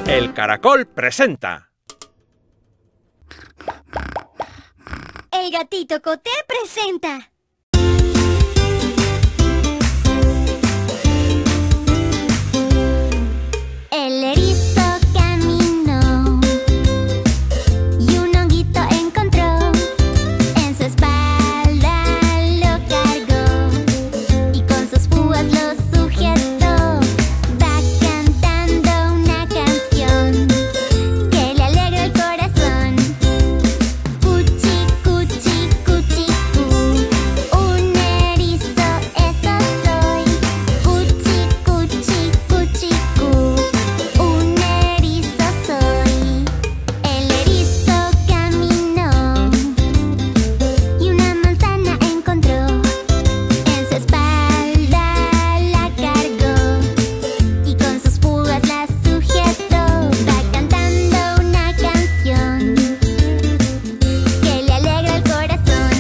El Caracol presenta. El Gatito Coté presenta. El erizo caminó y un honguito encontró. En su espalda lo cargó y con sus púas lo sujetó. Va cantando una canción que le alegra el corazón. Cuchi, cuchi, cuchicú, un erizo, eso soy. Cuchi, cuchi, cuchicú, un erizo soy. El erizo caminó y una manzana encontró. En su espalda la cargó y con sus púas la sujetó. Va cantando una canción que le alegra el corazón.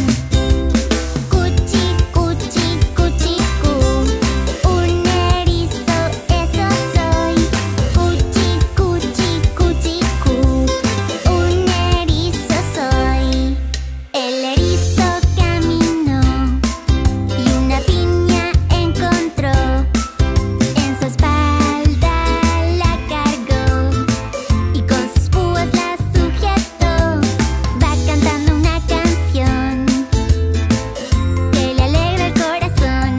Cuchi, cuchi, cuchicú, un erizo, eso soy. Cuchi, cuchi, cuchicú, un erizo soy. El erizo caminó y una piña encontró. En su espalda la cargó y con sus púas la sujetó. Va cantando una canción que le alegra el corazón.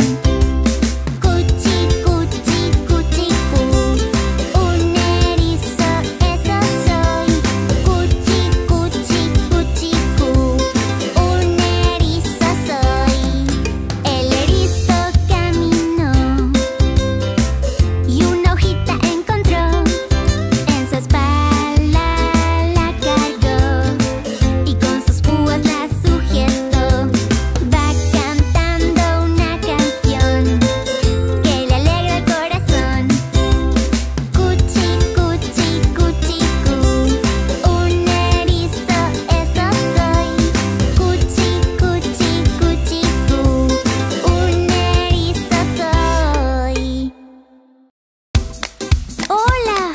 Cuchi, cuchi, cuchicú, un erizo, eso soy. Cuchi, cuchi, cuchicú, un erizo soy. El erizo caminó y una hojita encontró. En su espalda la cargó y con sus púas la sujetó. Va cantando una canción que le alegra el corazón. Cuchi, cuchi, cuchicú, un erizo, eso soy. Cuchi, cuchi, cuchicú, un erizo soy. ¡Hola!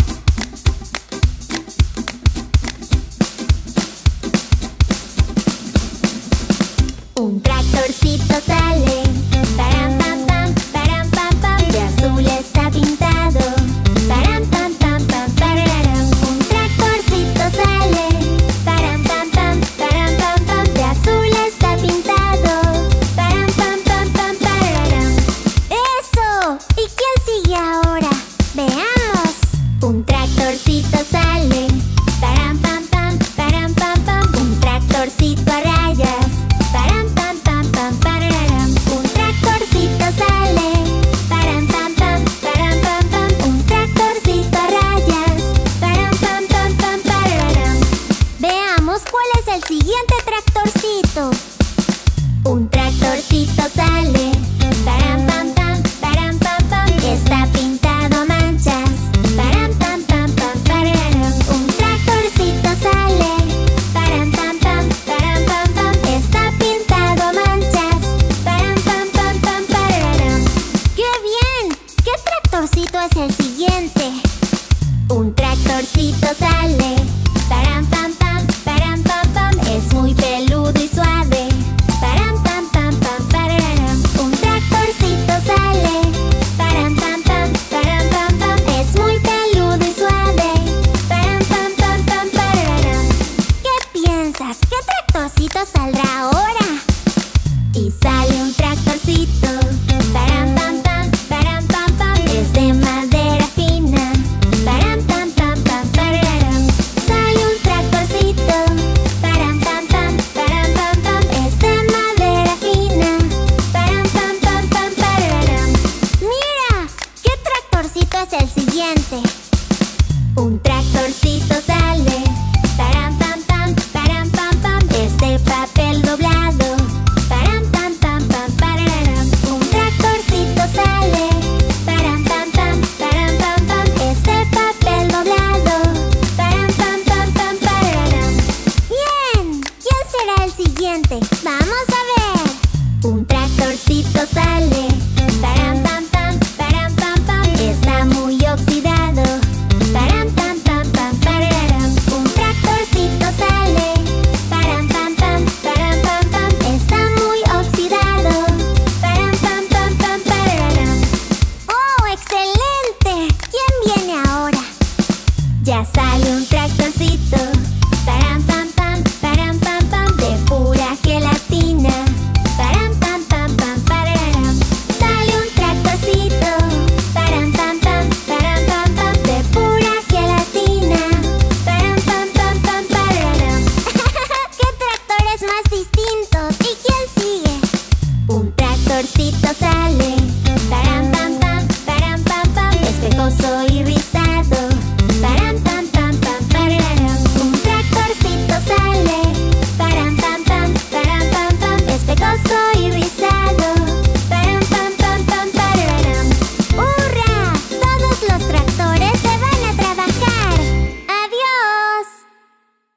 Un tractorcito sale, param pam pam, param pam pam, de azul está pintado, param pam pam pam, pararam. Un tractorcito sale, param pam pam, param pam pam, de azul está pintado, param pam pam pam, pararam. ¡Eso! ¿Y quién sigue ahora? Veamos. Un tractorcito sale, param pam pam, param pam pam, un tractorcito a rayas. Param pam pam pam, pararam. Un tractorcito sale, param pam pam, param pam pam, un tractorcito a rayas. Param pam pam pam, pararam. Veamos cuál es el siguiente tractorcito. Un tractorcito sale, param pam pam, param pam pam, está pintado a manchas. Param pam pam pam, pararam. Un tractorcito sale, param pam pam, param pam pam, está pintado a manchas. Param pam pam pam, pararam. ¡Qué bien! ¿Qué tractorcito es el